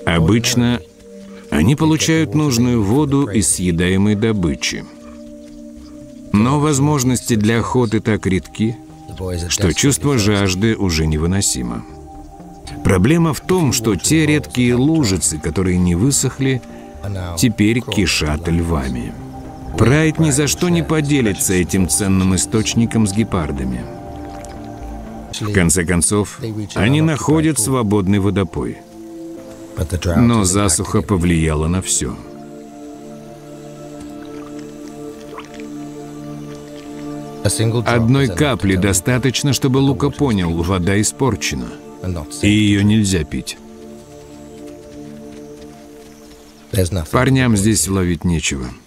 Обычно они получают нужную воду из съедаемой добычи. Но возможности для охоты так редки, что чувство жажды уже невыносимо. Проблема в том, что те редкие лужицы, которые не высохли, теперь кишат львами. Прайд ни за что не поделится этим ценным источником с гепардами. В конце концов, они находят свободный водопой. Но засуха повлияла на все. Одной капли достаточно, чтобы Лука понял, вода испорчена, и ее нельзя пить. Парням здесь ловить нечего.